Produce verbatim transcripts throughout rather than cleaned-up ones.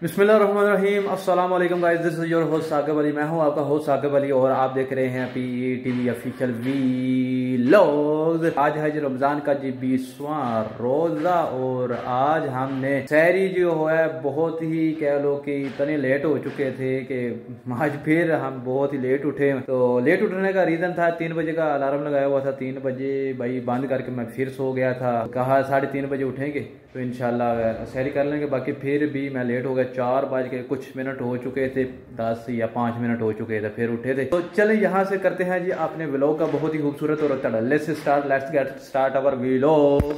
बिस्मिल्लाहिर्रहमानिर्रहीम अस्सलाम वालेकुम guys, this is your host Saqib Ali. मैं हूं आपका होस्ट साकिब अली और आप देख रहे हैं पी टीवी ऑफिशियल वीलॉग। आज है जी रमज़ान का जी बीसवां रोज़ा और आज हमने सहरी जो है बहुत ही कह लो कि इतने लेट हो चुके थे कि आज फिर हम बहुत ही लेट उठे। तो लेट उठने का रीज़न था तीन बजे का अलार्म लगाया हुआ था, तीन बजे भाई बंद करके मैं फिर सो गया था। कहा साढ़े तीन बजे उठेंगे तो इंशाल्लाह सहरी कर लेंगे, बाकी फिर भी मैं लेट हो गया। चार बज के कुछ मिनट हो चुके थे, दस या पाँच मिनट हो चुके थे, फिर उठे थे। तो चले यहाँ से करते हैं जी अपने व्लॉग का बहुत ही खूबसूरत और तड़ा। Let's start let's get start our vlog.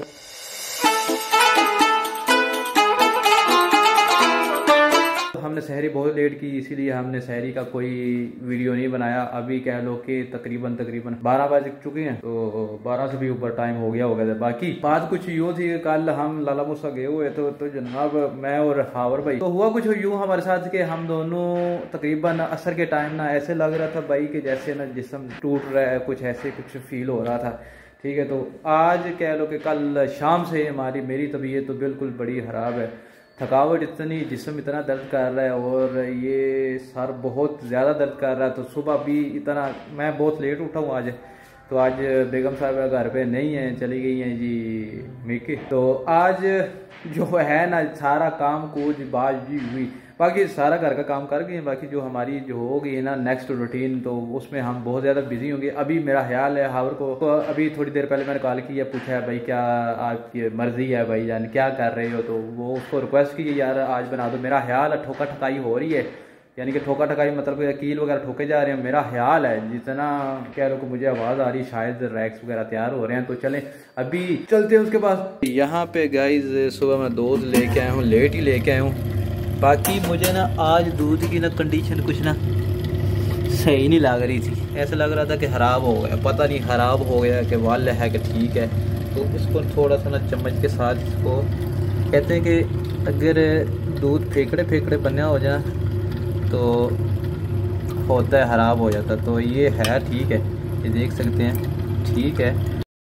हमने सहरी बहुत लेट की, इसीलिए हमने सहरी का कोई वीडियो नहीं बनाया। अभी कह लो कि तकरीबन तकरीबन बारह बज चुके हैं, तो बारह से भी ऊपर टाइम हो गया हो गया था। बाकी बात कुछ यूँ थी, कल हम लाला मूसा गए हुए तो, तो जनाब मैं और हावर भाई तो हुआ कुछ यूँ हमारे साथ कि हम दोनों तकरीबन असर के टाइम ना ऐसे लग रहा था भाई कि जैसे ना जिस्म टूट रहा है, कुछ ऐसे कुछ फील हो रहा था। ठीक है, तो आज कह लो कि कल शाम से हमारी मेरी तबीयत तो बिल्कुल बड़ी ख़राब है। थकावट इतनी, जिस्म इतना दर्द कर रहा है और ये सर बहुत ज़्यादा दर्द कर रहा है। तो सुबह भी इतना, मैं बहुत लेट उठा हूँ आज। तो आज बेगम साहब घर पे नहीं है, चली गई हैं जी मीके। तो आज जो है ना सारा काम कुछ बाजी हुई, बाकी सारा घर का काम कर गए। बाकी जो हमारी जो हो गई है ना नेक्स्ट रूटीन, तो उसमें हम बहुत ज़्यादा बिजी होंगे। अभी मेरा ख्याल है हावर को तो अभी थोड़ी देर पहले मैंने कॉल किया, पूछा है भाई क्या आपकी मर्जी है भाई जान क्या कर रहे हो, तो वो उसको रिक्वेस्ट की यार आज बना दो। मेरा ख्याल है ठोका ठकाई हो रही है, यानी कि ठोका ठकाई मतलब कील वगैरह ठोके जा रहे हैं। मेरा ख्याल है जितना कह लो कि मुझे आवाज़ आ रही शायद रैक्स वगैरह तैयार हो रहे हैं। तो चलें अभी चलते हैं उसके पास। यहाँ पे गाइज सुबह मैं दूध लेके आया हूँ, लेट ही लेके आया हूँ। बाकी मुझे ना आज दूध की ना कंडीशन कुछ ना सही नहीं लग रही थी, ऐसा लग रहा था कि ख़राब हो गया। पता नहीं ख़राब हो गया कि वाल है कि ठीक है। तो इसको थोड़ा सा ना चम्मच के साथ इसको कहते हैं कि अगर दूध फेंकड़े फेंकड़े बना हो जाए तो होता है ख़राब हो जाता। तो ये है ठीक है, ये देख सकते हैं ठीक है।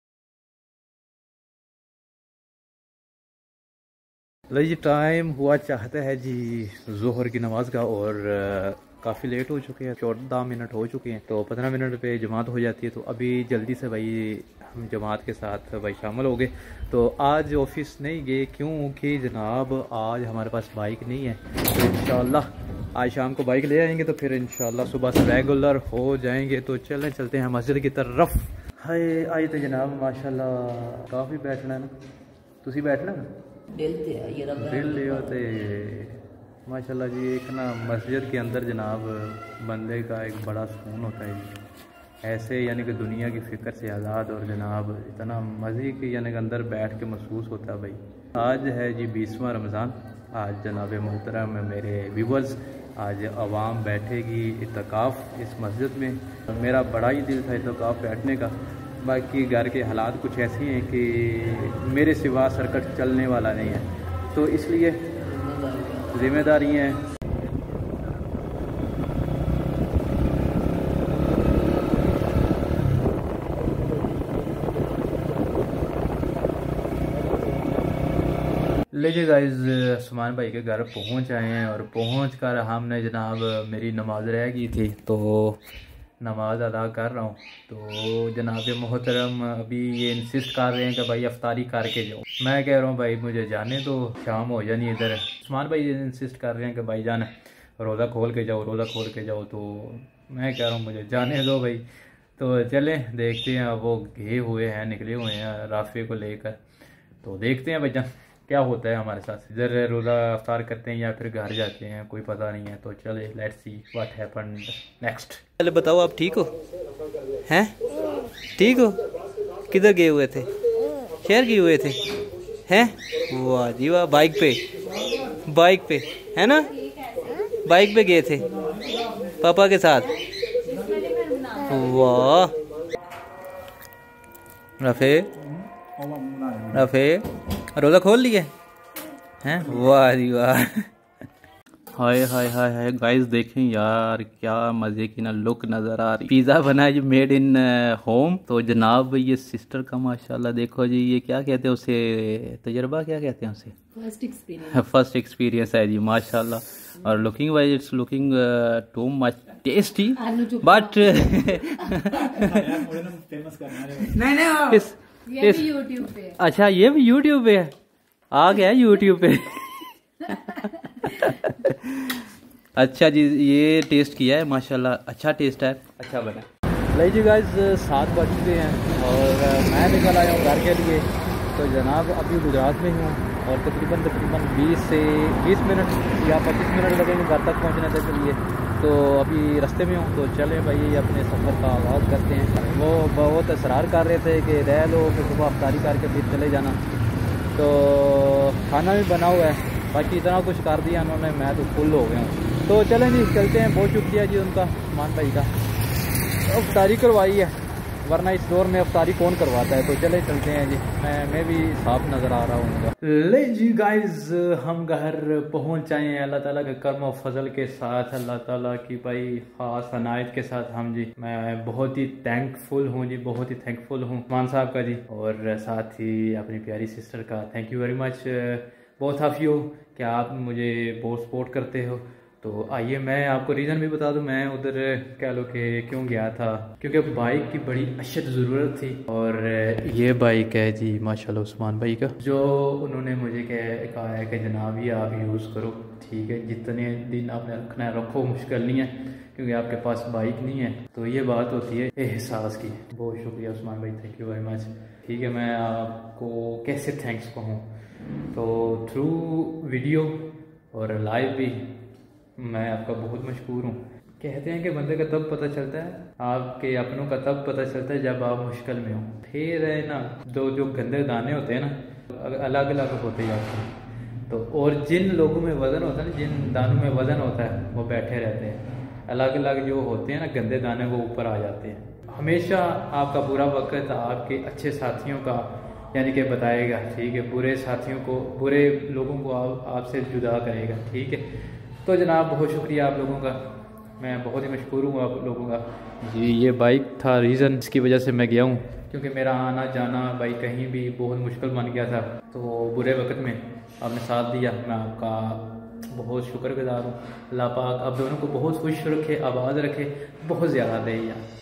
लो जी टाइम हुआ चाहता है जी जोहर की नमाज का और काफ़ी लेट हो चुके हैं, चौदह मिनट हो चुके हैं। तो पंद्रह मिनट पे जमात हो जाती है। तो अभी जल्दी से भाई हम जमात के साथ भाई शामिल हो गए। तो आज ऑफिस नहीं गए क्योंकि जनाब आज हमारे पास बाइक नहीं है। तो इंशाल्लाह आज शाम को बाइक ले आएंगे, तो फिर इंशाल्लाह सुबह से रेगुलर हो जाएंगे। तो चलें चलते हैं मस्जिद की तरफ। हाय आए तो जनाब माशाल्लाह काफ़ी बैठना है ना, तुसी बैठना दिल ले होते माशाल्लाह जी। एक ना मस्जिद के अंदर जनाब बंदे का एक बड़ा सुकून होता है जी, ऐसे यानी कि दुनिया की फ़िक्र से आज़ाद। और जनाब इतना मज़े के यानी कि अंदर बैठ के महसूस होता है भाई। आज है जी बीसवां रमज़ान। आज जनाब मोहतरम मेरे व्यूवर्स, आज अवाम बैठेगी इत्काफ़ इस मस्जिद में। मेरा बड़ा ही दिल था इत्काफ़ बैठने का, बाकी घर के हालात कुछ ऐसे हैं कि मेरे सिवा सर्कट चलने वाला नहीं है, तो इसलिए ज़िम्मेदारी हैं। लीजिए गाइज सुमान भाई के घर पहुंच आए हैं और पहुंच कर हमने जनाब मेरी नमाज रह गई थी तो नमाज अदा कर रहा हूँ। तो जनाब मोहतरम अभी ये इंसिस्ट कर रहे हैं कि भाई अफ्तारी करके जाओ। मैं कह रहा हूँ भाई मुझे जाने तो शाम हो जानी इधर। उस्मान भाई इंसिस्ट कर रहे हैं कि भाई जाना रोज़ा खोल के जाओ, रोज़ा खोल के जाओ। तो मैं कह रहा हूँ मुझे जाने दो भाई। तो चले देखते हैं, वो गए हुए हैं निकले हुए हैं राफ़े को लेकर। तो देखते हैं भाई जान क्या होता है हमारे साथ, इधर रोज़ा अफ्तार करते हैं या फिर घर जाते हैं, कोई पता नहीं है। तो चले let's see what happened next. चले बताओ आप ठीक हो हैं, ठीक हो? किधर गए हुए थे? शहर गए हुए थे हैं? वाह जी वाह, बाइक पे बाइक पे है ना, बाइक पे गए थे पापा के साथ। वाह रफ़े रफ़े रोज़ा खोल लिए हैं? वाह जी वाह। हाय हाय हाय हाय गाइस देखें यार क्या मजे की ना लुक नजर आ रही। पिज्जा बना है जी मेड इन होम। तो जनाब ये सिस्टर का माशाल्लाह देखो जी, ये क्या कहते हैं उसे, तजर्बा क्या कहते हैं उसे, फर्स्ट एक्सपीरियंस। फर्स्ट एक्सपीरियंस है जी माशाल्लाह। और looking wise it's looking too much tasty but नहीं नहीं इस, ये भी यूट्यूब पे। अच्छा ये भी यूट्यूब पे है, आ गया यूट्यूब पे अच्छा जी ये टेस्ट किया है माशाल्लाह, अच्छा टेस्ट है, अच्छा बना। ले जी गाइस सात बज चुके हैं और मैं निकल आया हूँ घर के लिए। तो जनाब अभी गुजरात में हूँ और तकरीबन तकरीबन बीस से बीस मिनट या पच्चीस मिनट लगेंगे घर तक पहुँचने के लिए। तो अभी रास्ते में हूँ, तो चले भाई अपने सफ़र का आगाज़ करते हैं। वो बहुत असरार कर रहे थे कि रह लो फिर सुबह अफ्तारी करके फिर चले जाना। तो खाना भी बना हुआ है, बाकी इतना कुछ कर दिया उन्होंने, मैं तो फुल हो गया हूँ। तो चलें जी चलते हैं, बहुत शुक्रिया जी उनका मान भाई का, अफ्तारी करवाई है, वरना इस दौर में अफ्तारी कौन करवाता है। तो चले चलते हैं जी, मैं मैं भी साफ नज़र आ रहा हूँ। ले जी गाइज हम घर पहुँच आए हैं अल्लाह ताला के करम और फजल के साथ, अल्लाह ताला की भाई ख़ास अनायत के साथ। हम जी मैं बहुत ही थैंकफुल हूँ जी, बहुत ही थैंकफुल हूँ मान साहब का जी, और साथ ही अपनी प्यारी सिस्टर का thank you very much both of you कि आप मुझे बहुत सपोर्ट करते हो। तो आइए मैं आपको रीज़न भी बता दूं, मैं उधर कह लो कि क्यों गया था, क्योंकि बाइक की बड़ी अशद ज़रूरत थी। और ये बाइक है जी माशाल्लाह उस्मान भाई का, जो उन्होंने मुझे कह कहा है कि जनाब ये आप यूज़ करो, ठीक है, जितने दिन आपने रखना है रखो, मुश्किल नहीं है क्योंकि आपके पास बाइक नहीं है। तो ये बात होती है एहसास की। बहुत शुक्रिया उस्मान भाई, थैंक यू वेरी मच। ठीक है, मैं आपको कैसे थैंक्स कहूँ, तो थ्रू वीडियो और लाइव भी मैं आपका बहुत मशहूर हूँ। कहते हैं कि बंदे का तब पता चलता है, आपके अपनों का तब पता चलता है जब आप मुश्किल में हो। फिर है ना, दो जो गंदे दाने होते हैं ना अलग अलग होते जाते हैं। तो और जिन लोगों में वज़न होता है ना, जिन दानों में वज़न होता है वो बैठे रहते हैं, अलग अलग जो होते हैं ना गंदे दाने वो ऊपर आ जाते हैं। हमेशा आपका बुरा वक्त आपके अच्छे साथियों का यानी कि बताएगा, ठीक है, बुरे साथियों को, बुरे लोगों को आप आपसे जुदा करेगा, ठीक है। तो जनाब बहुत शुक्रिया आप लोगों का, मैं बहुत ही मशहूर हूँ आप लोगों का जी। ये बाइक था रीज़न इसकी वजह से मैं गया हूँ, क्योंकि मेरा आना जाना भाई कहीं भी बहुत मुश्किल बन गया था। तो बुरे वक्त में आपने साथ दिया, मैं आपका बहुत शुक्रगुजार हूँ। अल्लाह पाक आप दोनों को बहुत खुश रखे, आबाद रखे, बहुत ज़्यादा दे यार।